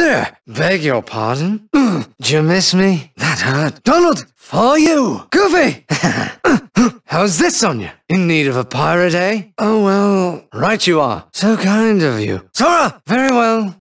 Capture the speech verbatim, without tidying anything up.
there! Beg your pardon? Do you miss me? That hurt. Donald, for you! Goofy! How's this on you? In need of a pirate, eh? Oh, well, right you are. So kind of you. Sora! Very well.